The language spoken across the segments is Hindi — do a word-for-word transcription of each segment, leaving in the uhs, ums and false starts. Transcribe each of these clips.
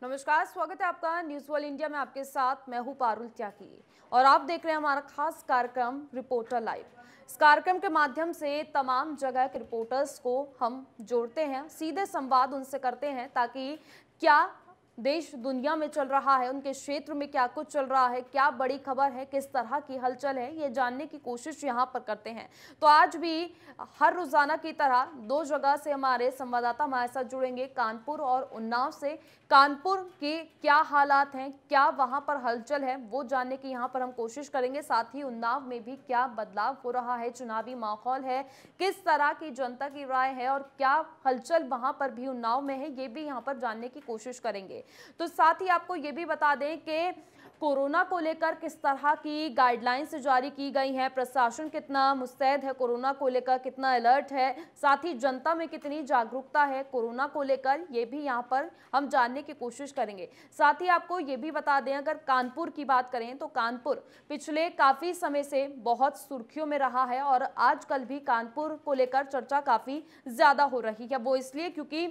नमस्कार, स्वागत है आपका न्यूज़ वर्ल्ड इंडिया में। आपके साथ मैं हूं पारुल त्यागी और आप देख रहे हैं हमारा खास कार्यक्रम रिपोर्टर लाइव। इस कार्यक्रम के माध्यम से तमाम जगह के रिपोर्टर्स को हम जोड़ते हैं, सीधे संवाद उनसे करते हैं ताकि क्या देश दुनिया में चल रहा है, उनके क्षेत्र में क्या कुछ चल रहा है, क्या बड़ी खबर है, किस तरह की हलचल है, ये जानने की कोशिश यहाँ पर करते हैं। तो आज भी हर रोजाना की तरह दो जगह से हमारे संवाददाता हमारे साथ जुड़ेंगे, कानपुर और उन्नाव से। कानपुर के क्या हालात हैं, क्या वहां पर हलचल है, वो जानने की यहाँ पर हम कोशिश करेंगे। साथ ही उन्नाव में भी क्या बदलाव हो रहा है, चुनावी माहौल है, किस तरह की जनता की राय है और क्या हलचल वहां पर भी उन्नाव में है, ये भी यहाँ पर जानने की कोशिश करेंगे। तो साथ ही आपको ये भी बता दें कि कोरोना को लेकर किस तरह की गाइडलाइंस जारी की गई हैं, प्रशासन कितना मुस्तैद है, कोरोना को लेकर कितना अलर्ट है, साथ ही जनता में कितनी जागरूकता है कोरोना को लेकर, ये भी यहाँ पर हम जानने की कोशिश करेंगे। साथ ही आपको ये भी बता दें, अगर कानपुर की बात करें तो कानपुर पिछले काफ़ी समय से बहुत सुर्खियों में रहा है और आजकल भी कानपुर को लेकर चर्चा काफ़ी ज़्यादा हो रही है। वो इसलिए क्योंकि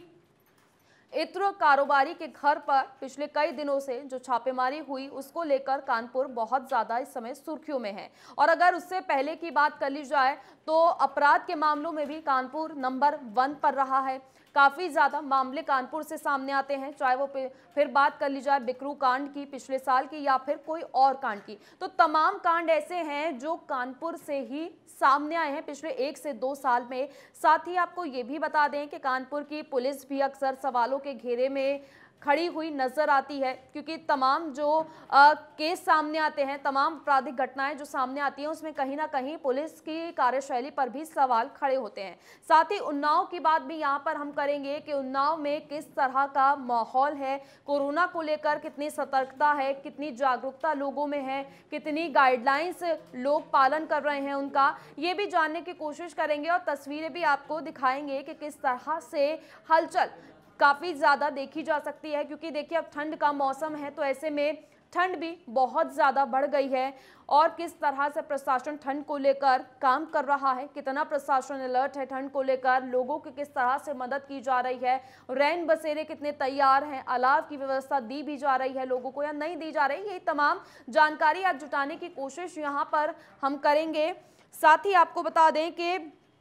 इत्र कारोबारी के घर पर पिछले कई दिनों से जो छापेमारी हुई उसको लेकर कानपुर बहुत ज्यादा इस समय सुर्खियों में है। और अगर उससे पहले की बात कर ली जाए तो अपराध के मामलों में भी कानपुर नंबर वन पर रहा है। काफी ज्यादा मामले कानपुर से सामने आते हैं, चाहे वो फिर बात कर ली जाए बिकरू कांड की पिछले साल की या फिर कोई और कांड की। तो तमाम कांड ऐसे हैं जो कानपुर से ही सामने आए हैं पिछले एक से दो साल में। साथ ही आपको ये भी बता दें कि कानपुर की पुलिस भी अक्सर सवालों के घेरे में खड़ी हुई नजर आती है, क्योंकि तमाम जो आ, केस सामने आते हैं, तमाम आपराधिक घटनाएं जो सामने आती हैं, उसमें कहीं ना कहीं पुलिस की कार्यशैली पर भी सवाल खड़े होते हैं। साथ ही उन्नाव की बात भी यहाँ पर हम करेंगे कि उन्नाव में किस तरह का माहौल है, कोरोना को लेकर कितनी सतर्कता है, कितनी जागरूकता लोगों में है, कितनी गाइडलाइंस लोग पालन कर रहे हैं उनका, ये भी जानने की कोशिश करेंगे और तस्वीरें भी आपको दिखाएंगे कि किस तरह से हलचल काफ़ी ज़्यादा देखी जा सकती है। क्योंकि देखिए अब ठंड का मौसम है तो ऐसे में ठंड भी बहुत ज़्यादा बढ़ गई है और किस तरह से प्रशासन ठंड को लेकर काम कर रहा है, कितना प्रशासन अलर्ट है ठंड को लेकर, लोगों की किस तरह से मदद की जा रही है, रैन बसेरे कितने तैयार हैं, अलाव की व्यवस्था दी भी जा रही है लोगों को या नहीं दी जा रही, ये तमाम जानकारी आज जुटाने की कोशिश यहाँ पर हम करेंगे। साथ ही आपको बता दें कि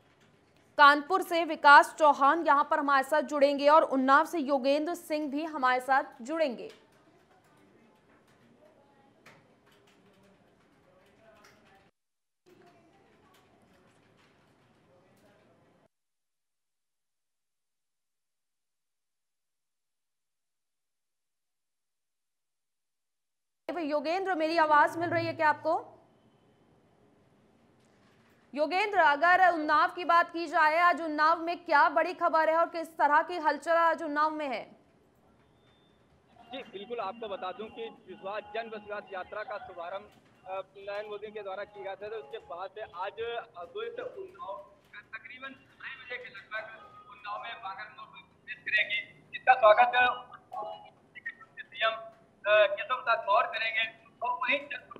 कानपुर से विकास चौहान यहां पर हमारे साथ जुड़ेंगे और उन्नाव से योगेंद्र सिंह भी हमारे साथ जुड़ेंगे। योगेंद्र, मेरी आवाज मिल रही है क्या आपको? योगेंद्र, अगर उन्नाव की बात की जाए, आज उन्नाव में क्या बड़ी खबर है और किस तरह की हलचल आज उन्नाव में है? जी बिल्कुल, आपको बता दूं कि विश्वास जन विश्वास यात्रा का शुभारंभ नरेंद्र मोदी के द्वारा किया गया था। तो उसके बाद से आज उन्नाव तकरीबन ढाई बजे के लगभग उन्नाव में बागल प्रवेश करेगी, जिसका स्वागत सीएम केशव प्रसाद मौर्य करेंगे। और वहीं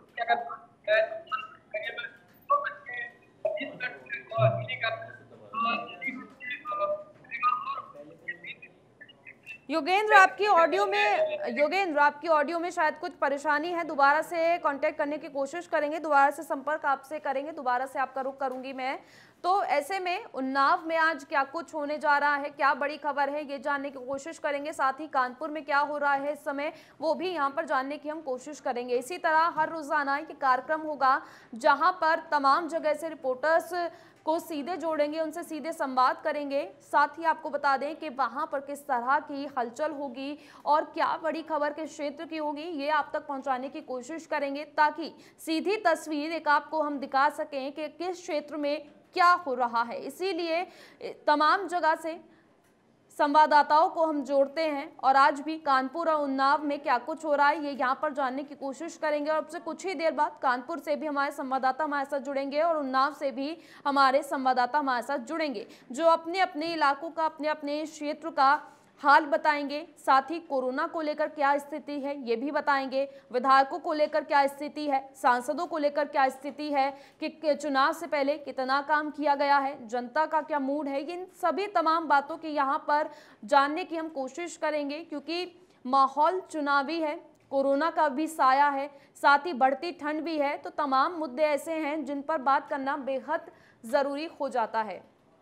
योगेंद्र आपकी ऑडियो में योगेंद्र आपकी ऑडियो में शायद कुछ परेशानी है, दोबारा से कांटेक्ट करने की कोशिश करेंगे, दोबारा से संपर्क आपसे करेंगे, दोबारा से आपका रुख करूंगी मैं। तो ऐसे में उन्नाव में आज क्या कुछ होने जा रहा है, क्या बड़ी खबर है, ये जानने की कोशिश करेंगे। साथ ही कानपुर में क्या हो रहा है इस समय, वो भी यहाँ पर जानने की हम कोशिश करेंगे। इसी तरह हर रोजाना ये कार्यक्रम होगा जहाँ पर तमाम जगह से रिपोर्टर्स को सीधे जोड़ेंगे, उनसे सीधे संवाद करेंगे। साथ ही आपको बता दें कि वहां पर किस तरह की हलचल होगी और क्या बड़ी खबर किस क्षेत्र की होगी, ये आप तक पहुंचाने की कोशिश करेंगे ताकि सीधी तस्वीर एक आपको हम दिखा सकें कि किस क्षेत्र में क्या हो रहा है। इसीलिए तमाम जगह से संवाददाताओं को हम जोड़ते हैं और आज भी कानपुर और उन्नाव में क्या कुछ हो रहा है ये यहाँ पर जानने की कोशिश करेंगे। और अब से कुछ ही देर बाद कानपुर से भी हमारे संवाददाता हमारे साथ जुड़ेंगे और उन्नाव से भी हमारे संवाददाता हमारे साथ जुड़ेंगे, जो अपने अपने इलाकों का, अपने अपने क्षेत्र का हाल बताएंगे। साथ ही कोरोना को लेकर क्या स्थिति है ये भी बताएंगे, विधायकों को लेकर क्या स्थिति है, सांसदों को लेकर क्या स्थिति है, कि चुनाव से पहले कितना काम किया गया है, जनता का क्या मूड है, इन सभी तमाम बातों की यहाँ पर जानने की हम कोशिश करेंगे। क्योंकि माहौल चुनावी है, कोरोना का भी साया है, साथ ही बढ़ती ठंड भी है, तो तमाम मुद्दे ऐसे हैं जिन पर बात करना बेहद ज़रूरी हो जाता है।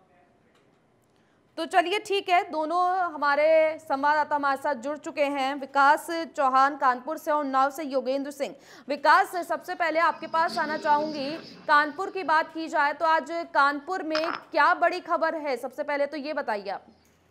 तो चलिए ठीक है, दोनों हमारे संवाददाता हमारे साथ जुड़ चुके हैं, विकास चौहान कानपुर से और उन्नाव से योगेंद्र सिंह। विकास, सबसे पहले आपके पास आना चाहूंगी, कानपुर की बात की जाए तो आज कानपुर में क्या बड़ी खबर है, सबसे पहले तो ये बताइए आप।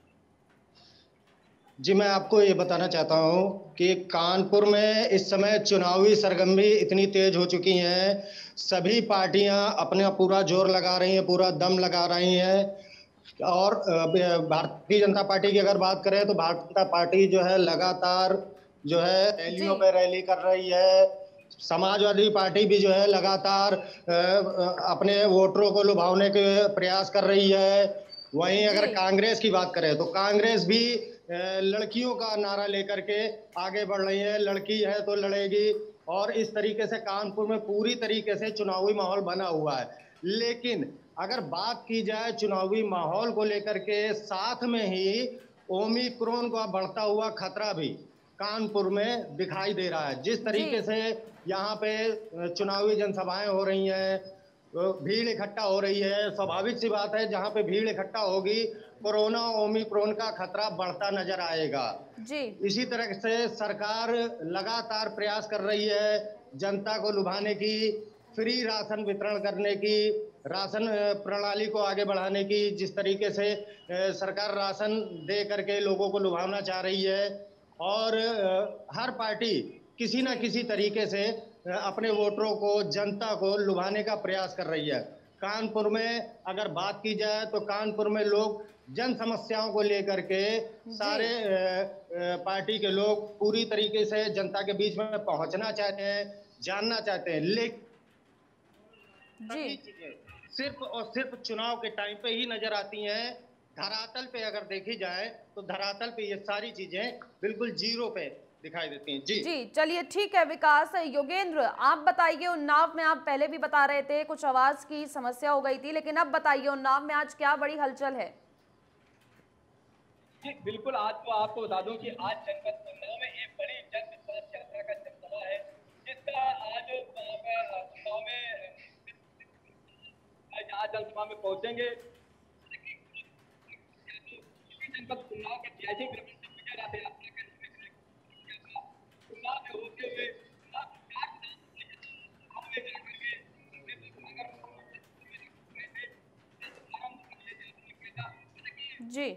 जी, मैं आपको ये बताना चाहता हूँ कि कानपुर में इस समय चुनावी सरगर्मी इतनी तेज हो चुकी हैं, सभी पार्टियां अपना पूरा जोर लगा रही हैं, पूरा दम लगा रही हैं। और भारतीय जनता पार्टी की अगर बात करें तो भारतीय जनता पार्टी जो है लगातार जो है रैलियों पे रैली कर रही है। समाजवादी पार्टी भी जो है लगातार अपने वोटरों को लुभावने के प्रयास कर रही है। वहीं अगर कांग्रेस की बात करें तो कांग्रेस भी लड़कियों का नारा लेकर के आगे बढ़ रही है, लड़की है तो लड़ेगी। और इस तरीके से कानपुर में पूरी तरीके से चुनावी माहौल बना हुआ है। लेकिन अगर बात की जाए चुनावी माहौल को लेकर के, साथ में ही ओमिक्रॉन का बढ़ता हुआ खतरा भी कानपुर में दिखाई दे रहा है। जिस तरीके से यहाँ पे चुनावी जनसभाएं हो रही हैं, भीड़ इकट्ठा हो रही है, स्वाभाविक सी बात है जहाँ पे भीड़ इकट्ठा होगी कोरोना ओमिक्रॉन का खतरा बढ़ता नजर आएगा। जी। इसी तरह से सरकार लगातार प्रयास कर रही है जनता को लुभाने की, फ्री राशन वितरण करने की, राशन प्रणाली को आगे बढ़ाने की। जिस तरीके से सरकार राशन दे करके लोगों को लुभाना चाह रही है और हर पार्टी किसी ना किसी तरीके से अपने वोटरों को, जनता को लुभाने का प्रयास कर रही है। कानपुर में अगर बात की जाए तो कानपुर में लोग जन समस्याओं को लेकर के सारे पार्टी के लोग पूरी तरीके से जनता के बीच में पहुंचना चाहते हैं, जानना चाहते हैं। लेकिन सभी चीजें सिर्फ और सिर्फ चुनाव के टाइम पे ही नजर आती हैं। धरातल पे अगर देखी जाए तो धरातल पे ये सारी चीजें बिल्कुल जीरो पे दिखाई देती हैं। जी जी, चलिए ठीक है विकास। योगेंद्र, आप बताइए, उन्नाव में आप पहले भी बता रहे थे कुछ आवाज की समस्या हो गई थी, लेकिन अब बताइए उन्नाव में आज क्या बड़ी हलचल है? जी बिल्कुल, आज तो आपको बता दूं कि आज जनपद उन्नाव में एक बड़ी जन विश्वास यात्रा का जनसभा है, जिसका आज उन्नाव में आज जनसभा में पहुंचेंगे। जनपद उन्नाव के सियासी विजय रथ यात्रा में होते हुए जी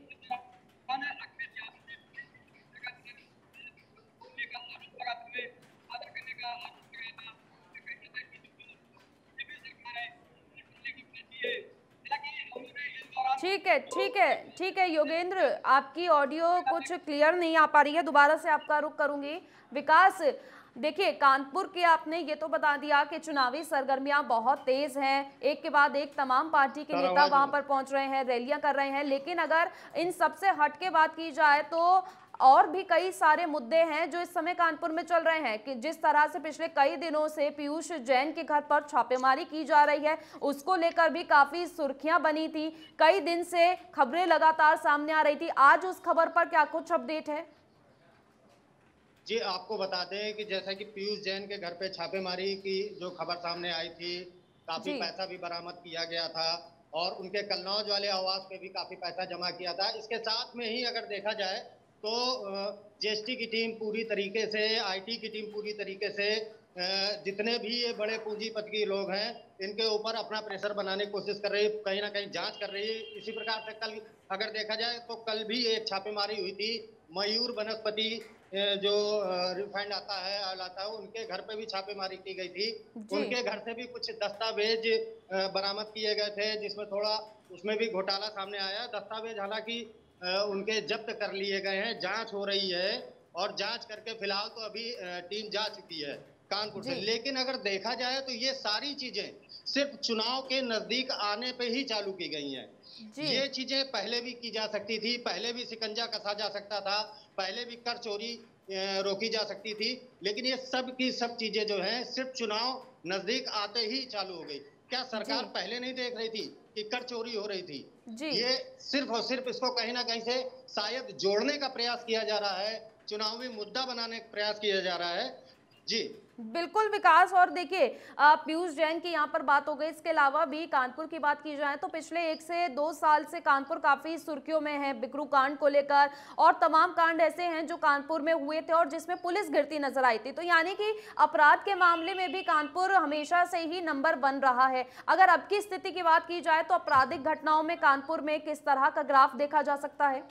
ठीक है ठीक है ठीक है योगेंद्र, आपकी ऑडियो कुछ क्लियर नहीं आ पा रही है, दोबारा से आपका रुख करूंगी। विकास, देखिए कानपुर के आपने ये तो बता दिया कि चुनावी सरगर्मियां बहुत तेज हैं, एक के बाद एक तमाम पार्टी के नेता वहां पर पहुंच रहे हैं, रैलियां कर रहे हैं। लेकिन अगर इन सबसे हट के बात की जाए तो और भी कई सारे मुद्दे हैं जो इस समय कानपुर में चल रहे हैं कि जिस तरह से पिछले कई दिनों से पीयूष जैन के घर पर छापेमारी की जा रही है, उसको लेकर भी काफी सुर्खियां बनी थी। कई दिन से खबरें लगातार सामने आ रही थी। आज उस खबर पर क्या कुछ अपडेट है? जी, आपको बता दें कि जैसा कि पीयूष जैन के घर पे छापेमारी की जो खबर सामने आई थी, काफी पैसा भी बरामद किया गया था और उनके कन्नौज वाले आवास पे भी काफी पैसा जमा किया था। इसके साथ में ही अगर देखा जाए तो जीएसटी की टीम पूरी तरीके से, आईटी की टीम पूरी तरीके से, जितने भी ये बड़े पूंजीपति के लोग हैं इनके ऊपर अपना प्रेशर बनाने की कोशिश कर रही है, कहीं ना कहीं जांच कर रही है। इसी प्रकार से कल अगर देखा जाए तो कल भी एक छापेमारी हुई थी, मयूर वनस्पति जो रिफाइंड आता है ऑयल आता है, उनके घर पे भी छापेमारी की गई थी। उनके घर से भी कुछ दस्तावेज बरामद किए गए थे जिसमें थोड़ा उसमें भी घोटाला सामने आया। दस्तावेज हालांकि उनके जब्त कर लिए गए हैं, जांच हो रही है और जांच करके फिलहाल तो अभी टीम जा चुकी है कानपुर से। लेकिन अगर देखा जाए तो ये सारी चीजें सिर्फ चुनाव के नजदीक आने पे ही चालू की गई हैं। ये चीजें पहले भी की जा सकती थी, पहले भी शिकंजा कसा जा सकता था, पहले भी कर चोरी रोकी जा सकती थी, लेकिन ये सब की सब चीजें जो हैं सिर्फ चुनाव नजदीक आते ही चालू हो गई। क्या सरकार पहले नहीं देख रही थी कि कर चोरी हो रही थी? जी। ये सिर्फ और सिर्फ इसको कहीं ना कहीं से शायद जोड़ने का प्रयास किया जा रहा है चुनावी मुद्दा बनाने का प्रयास किया जा रहा है। जी बिल्कुल विकास। और देखिए पीयूष जैन की यहाँ पर बात हो गई, इसके अलावा भी कानपुर की बात की जाए तो पिछले एक से दो साल से कानपुर काफी सुर्खियों में है बिकरू कांड को लेकर, और तमाम कांड ऐसे हैं जो कानपुर में हुए थे और जिसमें पुलिस गिरती नजर आई थी। तो यानी कि अपराध के मामले में भी कानपुर हमेशा से ही नंबर वन रहा है। अगर अब की स्थिति की बात की जाए तो आपराधिक घटनाओं में कानपुर में किस तरह का ग्राफ देखा जा सकता है?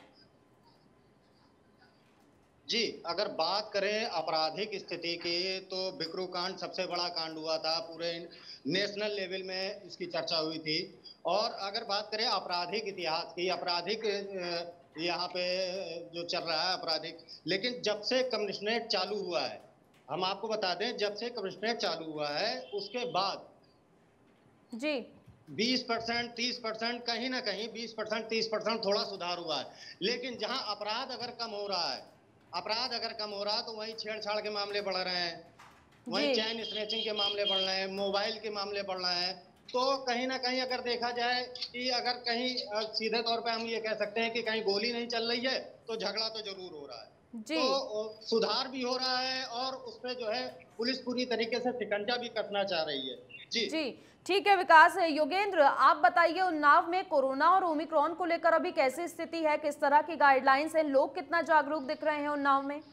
जी, अगर बात करें आपराधिक स्थिति की तो बिकरू कांड सबसे बड़ा कांड हुआ था, पूरे नेशनल लेवल में इसकी चर्चा हुई थी। और अगर बात करें आपराधिक इतिहास की, आपराधिक यहाँ पे जो चल रहा है आपराधिक, लेकिन जब से कमिश्नरेट चालू हुआ है, हम आपको बता दें जब से कमिश्नरेट चालू हुआ है उसके बाद जी बीस परसेंट तीस परसेंट कहीं ना कहीं बीस परसेंट तीस परसेंट थोड़ा सुधार हुआ है। लेकिन जहां अपराध अगर कम हो रहा है अपराध अगर कम हो रहा है तो वहीं छेड़छाड़ के मामले बढ़ रहे हैं, वहीं चैन स्नैचिंग के मामले बढ़ रहे हैं, मोबाइल के मामले बढ़ रहे हैं। तो कहीं ना कहीं अगर देखा जाए कि अगर कहीं सीधे तौर पे हम ये कह सकते हैं कि कहीं गोली नहीं चल रही है तो झगड़ा तो जरूर हो रहा है। जी। तो सुधार भी हो रहा है और उसमें जो है पुलिस पूरी तरीके से शिकंजा भी कसना चाह रही है। जी जी ठीक है विकास। योगेंद्र आप बताइए उन्नाव में कोरोना और ओमिक्रॉन को लेकर अभी कैसी स्थिति है, किस तरह की गाइडलाइंस है, लोग कितना जागरूक दिख रहे हैं उन्नाव में?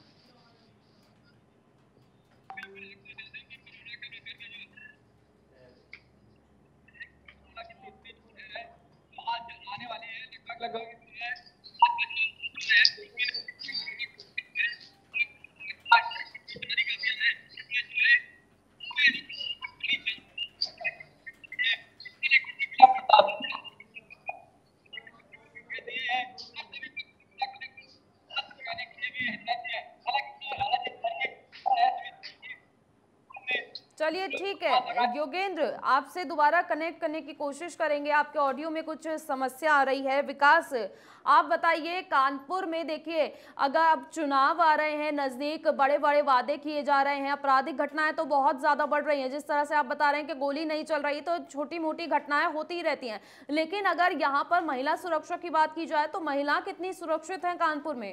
आने वाले हैं लगभग चलिए ठीक है योगेंद्र, आपसे दोबारा कनेक्ट करने की कोशिश करेंगे, आपके ऑडियो में कुछ समस्या आ रही है। विकास आप बताइए कानपुर में देखिए अगर अब चुनाव आ रहे हैं नजदीक, बड़े बड़े वादे किए जा रहे हैं, आपराधिक घटनाएं तो बहुत ज्यादा बढ़ रही हैं। जिस तरह से आप बता रहे हैं कि गोली नहीं चल रही तो छोटी मोटी घटनाएं होती ही रहती हैं, लेकिन अगर यहाँ पर महिला सुरक्षा की बात की जाए तो महिला कितनी सुरक्षित है कानपुर में?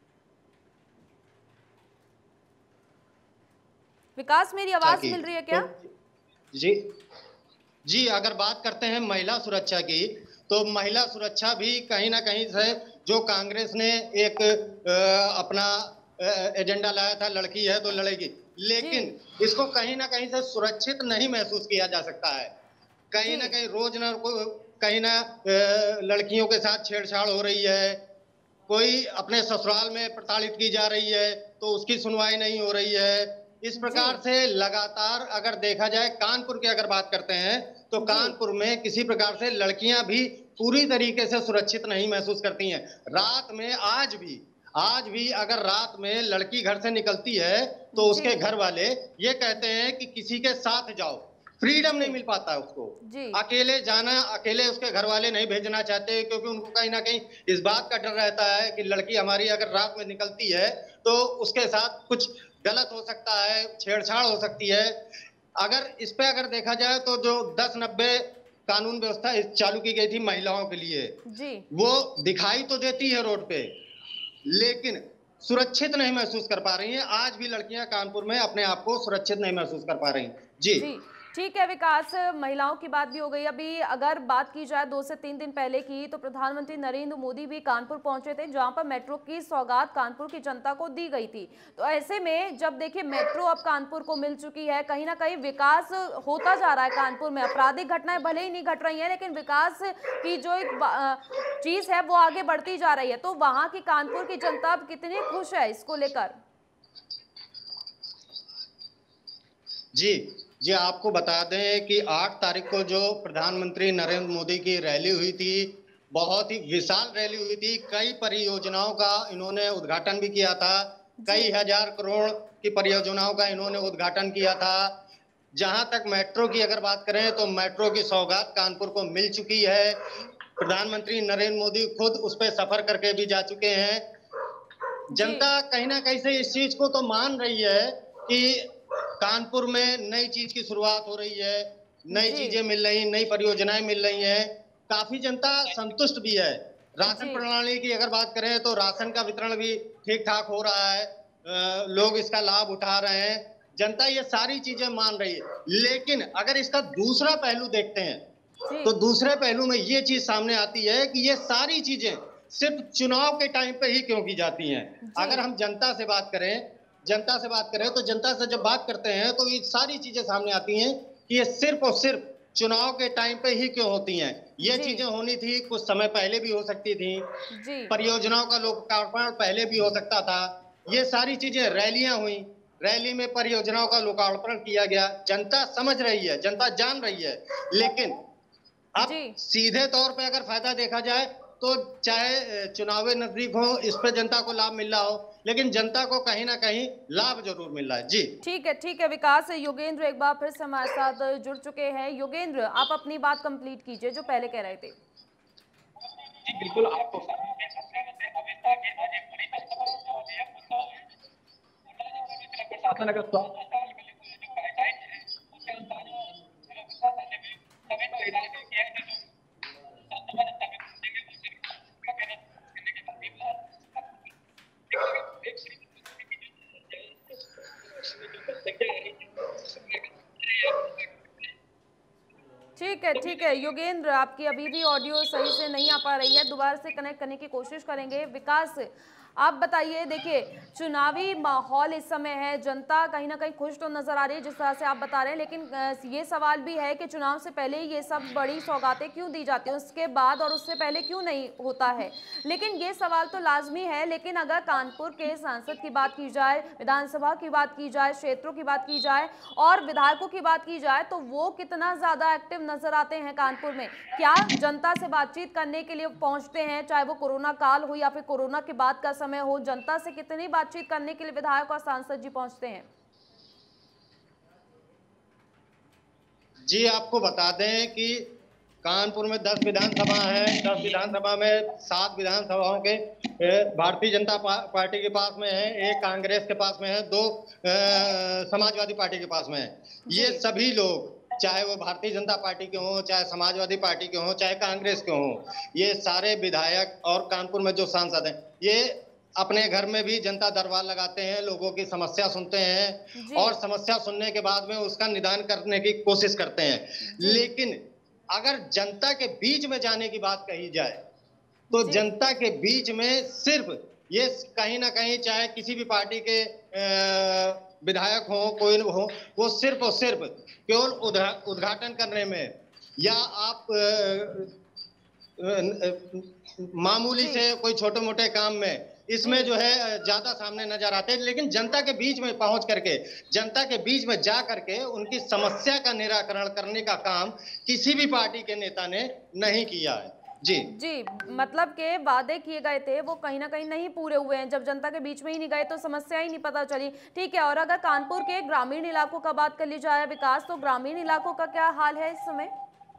विकास मेरी आवाज मिल रही है क्या? तो, जी जी अगर बात करते हैं महिला सुरक्षा की तो महिला सुरक्षा भी कहीं ना कहीं से जो कांग्रेस ने एक आ, अपना एजेंडा लाया था, लड़की है तो लड़ेगी, लेकिन इसको कहीं ना कहीं से सुरक्षित नहीं महसूस किया जा सकता है। कहीं ना कहीं रोज ना कहीं ना लड़कियों के साथ छेड़छाड़ हो रही है, कोई अपने ससुराल में प्रताड़ित की जा रही है तो उसकी सुनवाई नहीं हो रही है। इस प्रकार से लगातार अगर देखा जाए कानपुर की अगर बात करते हैं तो कानपुर में किसी प्रकार से लड़कियां भी पूरी तरीके से सुरक्षित नहीं महसूस करती हैं। रात में आज भी आज भी अगर रात में लड़की घर से निकलती है तो उसके घर वाले ये कहते हैं कि किसी के साथ जाओ, फ्रीडम नहीं मिल पाता है उसको। अकेले जाना, अकेले उसके घर वाले नहीं भेजना चाहते क्योंकि उनको कहीं ना कहीं इस बात का डर रहता है कि लड़की हमारी अगर रात में निकलती है तो उसके साथ कुछ गलत हो सकता है, छेड़छाड़ हो सकती है। अगर इस पे अगर देखा जाए तो जो दस नब्बे कानून व्यवस्था चालू की गई थी महिलाओं के लिए जी, वो दिखाई तो देती है रोड पे, लेकिन सुरक्षित नहीं महसूस कर पा रही हैं। आज भी लड़कियां कानपुर में अपने आप को सुरक्षित नहीं महसूस कर पा रही हैं। जी, जी ठीक है विकास, महिलाओं की बात भी हो गई। अभी अगर बात की जाए दो से तीन दिन पहले की तो प्रधानमंत्री नरेंद्र मोदी भी कानपुर पहुंचे थे, जहां पर मेट्रो की सौगात कानपुर की जनता को दी गई थी। तो ऐसे में जब देखिए मेट्रो अब कानपुर को मिल चुकी है, कहीं ना कहीं विकास होता जा रहा है कानपुर में। आपराधिक घटनाएं भले ही नहीं घट रही है लेकिन विकास की जो एक चीज है वो आगे बढ़ती जा रही है। तो वहां की कानपुर की जनता अब कितनी खुश है इसको लेकर? जी जी आपको बता दें कि आठ तारीख को जो प्रधानमंत्री नरेंद्र मोदी की रैली हुई थी, बहुत ही विशाल रैली हुई थी। कई परियोजनाओं का इन्होंने उद्घाटन भी किया था, कई हजार करोड़ की परियोजनाओं का इन्होंने उद्घाटन किया था। जहां तक मेट्रो की अगर बात करें तो मेट्रो की सौगात कानपुर को मिल चुकी है। प्रधानमंत्री नरेंद्र मोदी खुद उस पर सफर करके भी जा चुके हैं। जनता कहीं ना कहीं से इस चीज को तो मान रही है कि कानपुर में नई चीज की शुरुआत हो रही है, नई चीजें मिल रही, नई परियोजनाएं मिल रही हैं। काफी जनता संतुष्ट भी है। राशन प्रणाली की अगर बात करें तो राशन का वितरण भी ठीक ठाक हो रहा है, आ, लोग इसका लाभ उठा रहे हैं, जनता ये सारी चीजें मान रही है। लेकिन अगर इसका दूसरा पहलू देखते हैं तो दूसरे पहलू में ये चीज सामने आती है कि ये सारी चीजें सिर्फ चुनाव के टाइम पे ही क्यों की जाती हैं। अगर हम जनता से बात करें जनता से बात करें तो जनता से जब बात करते हैं तो ये सारी चीजें सामने आती हैं कि ये सिर्फ और सिर्फ चुनाव के टाइम पे ही क्यों होती हैं। ये चीजें होनी थी कुछ समय पहले भी हो सकती थी, परियोजनाओं का लोकार्पण पहले भी हो सकता था। ये सारी चीजें, रैलियां हुई, रैली में परियोजनाओं का लोकार्पण किया गया, जनता समझ रही है, जनता जान रही है। लेकिन अब सीधे तौर पे अगर फायदा देखा जाए तो चाहे चुनाव नजदीक हो, इस पे जनता को लाभ मिल रहा हो, लेकिन जनता को कहीं ना कहीं लाभ जरूर मिल रहा है। जी ठीक है, ठीक है विकास। योगेंद्र एक बार फिर से हमारे साथ जुड़ चुके हैं। योगेंद्र, आप अपनी बात कंप्लीट कीजिए जो पहले कह रहे थे। जी बिल्कुल, आपको ठीक है, ठीक है योगेंद्र, आपकी अभी भी ऑडियो सही से नहीं आ पा रही है, दोबारा से कनेक्ट करने की कोशिश करेंगे। विकास, आप बताइए, देखिए चुनावी माहौल इस समय है, जनता कहीं ना कहीं खुश तो नजर आ रही है जिस तरह से आप बता रहे हैं, लेकिन ये सवाल भी है कि चुनाव से पहले ये सब बड़ी सौगातें क्यों दी जाती हैं, उसके बाद और उससे पहले क्यों नहीं होता है। लेकिन ये सवाल तो लाजमी है। लेकिन अगर कानपुर के सांसद की बात की जाए, विधानसभा की बात की जाए, क्षेत्रों की बात की जाए और विधायकों की बात की जाए तो वो कितना ज्यादा एक्टिव नजर आते हैं कानपुर में। क्या जनता से बातचीत करने के लिए पहुंचते हैं, चाहे वो कोरोना काल हो या फिर कोरोना के बाद का समय हो, जनता से कितनी बातचीत करने के लिए विधायक और सांसद जी पहुंचते हैं? जी आपको बता दें कि कानपुर में दस विधानसभा है, दस विधानसभा में सात विधानसभाओं के भारतीय जनता पार्टी के पास में है, एक कांग्रेस के पास में है, दो समाजवादी पार्टी के पास में है। ये सभी लोग, चाहे वो भारतीय जनता पार्टी के हों, चाहे समाजवादी पार्टी के हों, चाहे कांग्रेस के हों, ये सारे विधायक और कानपुर में जो सांसद हैं, ये अपने घर में भी जनता दरबार लगाते हैं, लोगों की समस्या सुनते हैं और समस्या सुनने के बाद में उसका निदान करने की कोशिश करते हैं। लेकिन अगर जनता के बीच में जाने की बात कही जाए तो जनता के बीच में सिर्फ ये कहीं ना कहीं, चाहे किसी भी पार्टी के विधायक हो, कोई हो, वो सिर्फ और सिर्फ केवल उद्घाटन करने में या आप मामूली से कोई छोटे मोटे काम में, इसमें जो है ज्यादा सामने नजर आते हैं। लेकिन जनता के बीच में पहुंच करके, जनता के बीच में जा करके उनकी समस्या का निराकरण करने का काम किसी भी पार्टी के नेता ने नहीं किया है। जी जी, मतलब के वादे किए गए थे वो कहीं ना कहीं नहीं पूरे हुए हैं। जब जनता के बीच में ही नहीं गए तो समस्या ही नहीं पता चली। ठीक है, और अगर कानपुर के ग्रामीण इलाकों का बात कर ली जाए विकास, तो ग्रामीण इलाकों का क्या हाल है इस समय?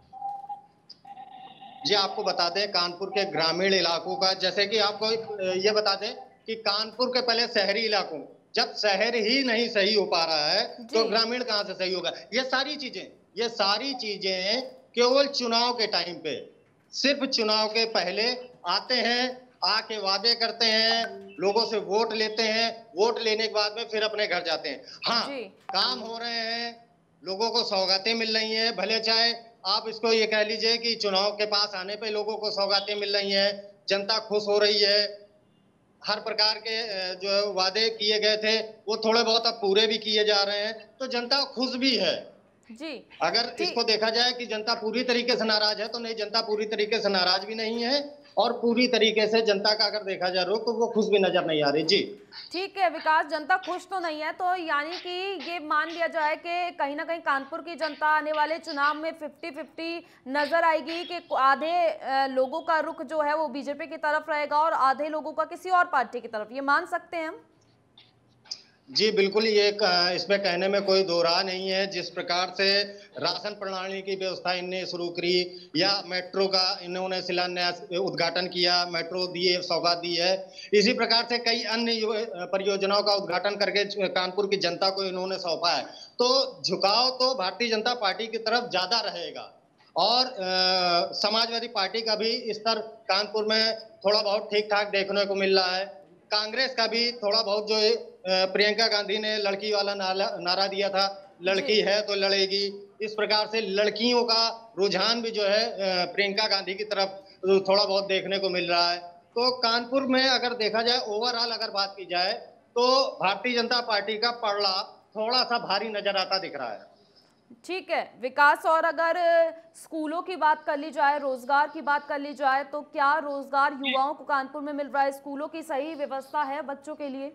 जी आपको बता दें कानपुर के ग्रामीण इलाकों का, जैसे कि आपको ये बता दें कि कानपुर के पहले शहरी इलाकों, जब शहर ही नहीं सही हो पा रहा है तो ग्रामीण कहां से सही होगा। ये सारी चीजें ये सारी चीजें केवल चुनाव के टाइम पे, सिर्फ चुनाव के पहले आते हैं, आके वादे करते हैं, लोगों से वोट लेते हैं, वोट लेने के बाद में फिर अपने घर जाते हैं। हाँ, काम हो रहे हैं, लोगों को सौगातें मिल रही हैं, भले चाहे आप इसको ये कह लीजिए कि चुनाव के पास आने पे लोगों को सौगातें मिल रही हैं, जनता खुश हो रही है, हर प्रकार के जो वादे किए गए थे वो थोड़े बहुत अब पूरे भी किए जा रहे हैं, तो जनता खुश भी है। जी, अगर इसको देखा जाए कि जनता पूरी तरीके से नाराज है तो नहीं, जनता पूरी तरीके से नाराज भी नहीं है और पूरी तरीके से जनता का अगर देखा जाए रुख तो वो खुश भी नजर नहीं आ रही। जी ठीक है विकास, जनता खुश तो नहीं है, तो यानी कि ये मान लिया जाए कि कहीं ना कहीं कानपुर की जनता आने वाले चुनाव में फिफ्टी फिफ्टी नजर आएगी कि आधे लोगों का रुख जो है वो बीजेपी की तरफ रहेगा और आधे लोगों का किसी और पार्टी की तरफ, ये मान सकते हैं हम? जी बिल्कुल, ये इसमें कहने में कोई दो राह नहीं है। जिस प्रकार से राशन प्रणाली की व्यवस्था इनने शुरू करी या मेट्रो का इन्होंने शिलान्यास उद्घाटन किया, मेट्रो दिए, सौगात दी है, इसी प्रकार से कई अन्य परियोजनाओं का उद्घाटन करके कानपुर की जनता को इन्होंने सौंपा है, तो झुकाव तो भारतीय जनता पार्टी की तरफ ज्यादा रहेगा। और अ, समाजवादी पार्टी का भी स्तर कानपुर में थोड़ा बहुत ठीक ठाक देखने को मिल रहा है। कांग्रेस का भी थोड़ा बहुत जो है, अ, प्रियंका गांधी ने लड़की वाला नारा नारा दिया था, लड़की जी है तो लड़ेगी। इस प्रकार से लड़कियों का रुझान भी जो है अ, प्रियंका गांधी की तरफ थोड़ा बहुत देखने को मिल रहा है। तो कानपुर में अगर देखा जाए, ओवरऑल अगर बात की जाए, तो भारतीय जनता पार्टी का पलड़ा थोड़ा सा भारी नजर आता दिख रहा है। ठीक है विकास, और अगर स्कूलों की बात कर ली जाए, रोजगार की बात कर ली जाए, तो क्या रोजगार युवाओं को कानपुर में मिल रहा है? स्कूलों की सही व्यवस्था है बच्चों के लिए?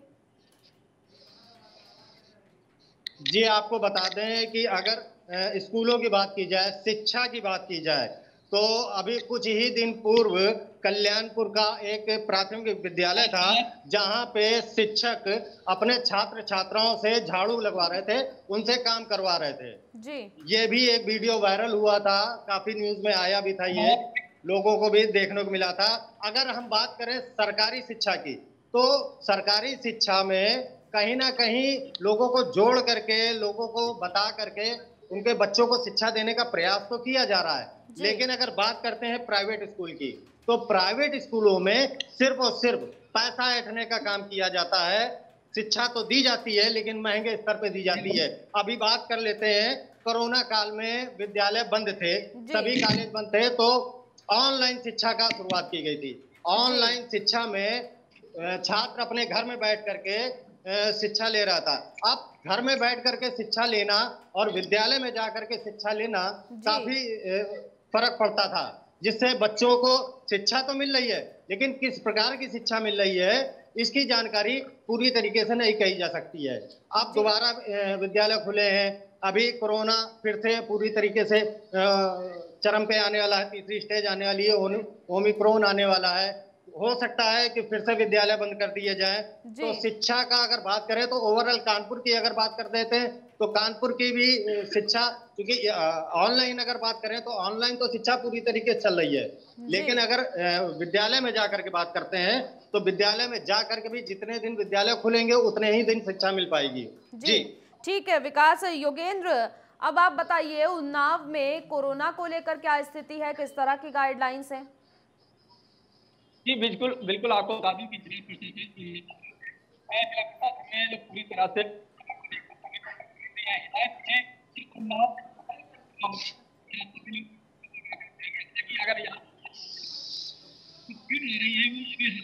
जी, आपको बता दें कि अगर अ, स्कूलों की बात की जाए, शिक्षा की बात की जाए, तो अभी कुछ ही दिन पूर्व कल्याणपुर का एक प्राथमिक विद्यालय था, जहां पे शिक्षक अपने छात्र छात्राओं से झाड़ू लगवा रहे थे, उनसे काम करवा रहे थे। जी ये भी एक वीडियो वायरल हुआ था, काफी न्यूज में आया भी था, ये लोगों को भी देखने को मिला था। अगर हम बात करें सरकारी शिक्षा की, तो सरकारी शिक्षा में कहीं ना कहीं लोगों को जोड़ करके, लोगों को बता करके उनके बच्चों को शिक्षा देने का प्रयास तो किया जा रहा है। जी लेकिन अगर बात करते हैं प्राइवेट स्कूल की, तो प्राइवेट स्कूलों में सिर्फ और सिर्फ पैसा ऐंठने का काम किया जाता है। शिक्षा तो दी जाती है, लेकिन महंगे स्तर पे दी जाती है। अभी बात कर लेते हैं, कोरोना काल में विद्यालय बंद थे, जी सभी कॉलेज बंद थे, तो ऑनलाइन शिक्षा का शुरुआत की गई थी। ऑनलाइन शिक्षा में अ, छात्र अपने घर में बैठ करके अ, शिक्षा ले रहा था। अब घर में बैठ करके शिक्षा लेना और विद्यालय में जा करके शिक्षा लेना जी काफी अ, फर्क पड़ता था, जिससे बच्चों को शिक्षा तो मिल रही है, लेकिन किस प्रकार की शिक्षा मिल रही है, इसकी जानकारी पूरी तरीके से नहीं कही जा सकती है। अब जी दोबारा अ, विद्यालय खुले हैं, अभी कोरोना फिर से पूरी तरीके से अ, चरम पे आने वाला है, तीसरी स्टेज आने वाली है, ओनि- ओमिक्रॉन आने वाला है। हो सकता है कि फिर से विद्यालय बंद कर दिए जाएं। जी तो शिक्षा का अगर बात करें, तो ओवरऑल कानपुर की अगर बात कर देते हैं, तो कानपुर की भी अ, शिक्षा, क्योंकि ऑनलाइन अगर बात करें तो ऑनलाइन तो शिक्षा पूरी तरीके से चल रही है, जी लेकिन अगर अ, विद्यालय में जाकर के बात करते हैं, तो विद्यालय में जाकर के भी जितने दिन विद्यालय खुलेंगे उतने ही दिन शिक्षा मिल पाएगी। जी जी ठीक है विकास। योगेंद्र, अब आप बताइए, उन्नाव में कोरोना को लेकर क्या स्थिति है, किस तरह की गाइडलाइंस हैं? जी बिल्कुल बिल्कुल, आपको बता दूं कि जिला प्रशासन मैं लगभग मैं जो पूरी तरह से हिदायत है कि उन्नाव कि अगर यहाँ भीड़ हो रही है वो अभी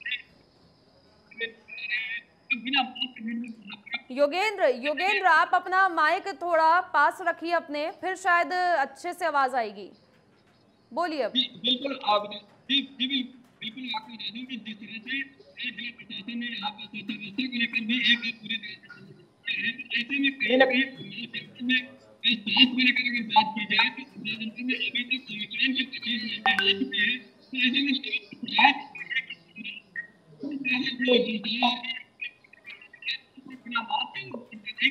हालांकि बिना मास्क पहने योगेंद्र योगेंद्र आप अपना माइक थोड़ा पास रखिए अपने, फिर शायद अच्छे से आवाज आएगी। बोलिए अब। जी बिल्कुल आप जी जी बिल्कुल बिल्कुल आपको बता दूं कि जिस तरह से जिला प्रशासन ने यहाँ पर सोशल व्यवस्था को लेकर भी एक पूरी तरह से ऐसे में कहीं ना कहीं सेक्टर में इस स्वास्थ्य को लेकर अगर बात की जाए तो जनता में अभी तक ओमिक्रॉन के पच्चीस मामले आ चुके हैं। तो ऐसे में जो जनता बिना मास्क नहीं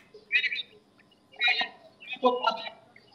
करेंगे।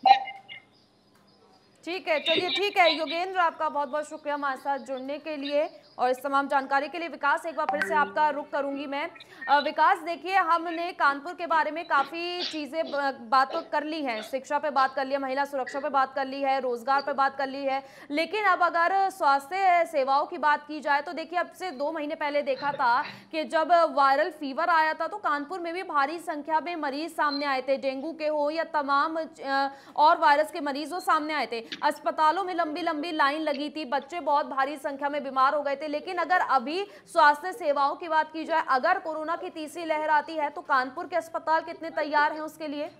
ठीक है, चलिए ठीक है योगेंद्र, आपका बहुत बहुत शुक्रिया हमारे साथ जुड़ने के लिए और इस तमाम जानकारी के लिए। विकास, एक बार फिर से आपका रुख करूंगी मैं। अ, विकास देखिए, हमने कानपुर के बारे में काफ़ी चीज़ें बात तो कर ली हैं, शिक्षा पे बात कर ली है, महिला सुरक्षा पे बात कर ली है, रोजगार पे बात कर ली है, लेकिन अब अगर स्वास्थ्य सेवाओं की बात की जाए तो देखिए, अब से दो महीने पहले देखा था कि जब वायरल फीवर आया था तो कानपुर में भी भारी संख्या में मरीज सामने आए थे, डेंगू के हो या तमाम और वायरस के मरीज वो सामने आए थे। अस्पतालों में लंबी लंबी लाइन लगी थी, बच्चे बहुत भारी संख्या में बीमार हो गए थे। लेकिन अगर अभी स्वास्थ्य सेवाओं की बात की जाए, अगर कोरोना की तीसरी लहर आती है तो कानपुर के अस्पताल कितने तैयार हैं उसके लिए?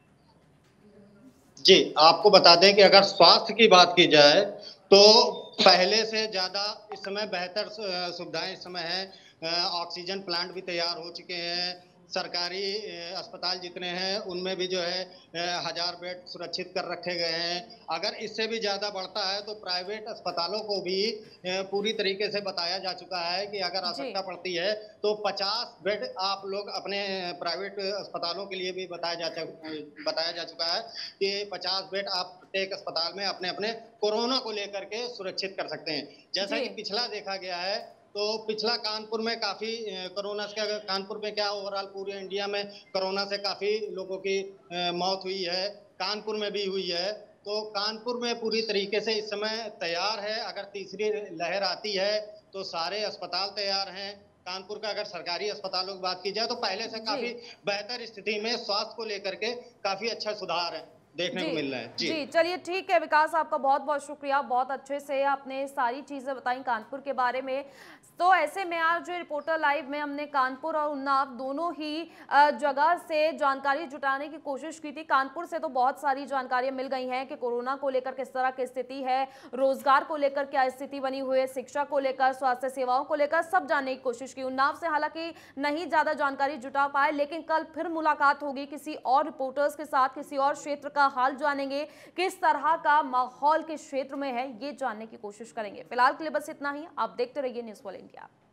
जी, आपको बता दें कि अगर स्वास्थ्य की बात की जाए तो पहले से ज़्यादा इस समय बेहतर सुविधाएं इस समय हैं। ऑक्सीजन प्लांट भी तैयार हो चुके हैं। सरकारी अस्पताल जितने हैं उनमें भी जो है हजार बेड सुरक्षित कर रखे गए हैं। अगर इससे भी ज़्यादा बढ़ता है तो प्राइवेट अस्पतालों को भी पूरी तरीके से बताया जा चुका है कि अगर आवश्यकता पड़ती है तो पचास बेड आप लोग अपने प्राइवेट अस्पतालों के लिए भी बताया जा बताया जा चुका है कि पचास बेड आप प्रत्येक अस्पताल में अपने अपने कोरोना को लेकर के सुरक्षित कर सकते हैं। जैसा कि पिछला देखा गया है, तो पिछला कानपुर में काफी कोरोना से, कानपुर में क्या ओवरऑल पूरे इंडिया में कोरोना से काफी लोगों की मौत हुई है, कानपुर में भी हुई है। तो कानपुर में पूरी तरीके से इस समय तैयार है। अगर तीसरी लहर आती है तो सारे अस्पताल तैयार हैं। कानपुर का अगर सरकारी अस्पतालों की बात की जाए तो पहले से काफी बेहतर स्थिति में स्वास्थ्य को लेकर के काफी अच्छा सुधार है देखने को मिल रहा है। जी जी चलिए ठीक है विकास, आपका बहुत बहुत शुक्रिया, बहुत अच्छे से आपने सारी चीजें बताई कानपुर के बारे में। तो ऐसे में आज जो रिपोर्टर लाइव में हमने कानपुर और उन्नाव दोनों ही जगह से जानकारी जुटाने की कोशिश की थी। कानपुर से तो बहुत सारी जानकारियां मिल गई हैं कि कोरोना को लेकर किस तरह की स्थिति है, रोजगार को लेकर क्या स्थिति बनी हुई है, शिक्षा को लेकर, स्वास्थ्य सेवाओं को लेकर सब जानने की कोशिश की। उन्नाव से हालांकि नहीं ज्यादा जानकारी जुटा पाए, लेकिन कल फिर मुलाकात होगी किसी और रिपोर्टर्स के साथ, किसी और क्षेत्र का हाल जानेंगे, किस तरह का माहौल किस क्षेत्र में है ये जानने की कोशिश करेंगे। फिलहाल के लिए बस इतना ही। आप देखते रहिए न्यूज़ वॉल इंडिया।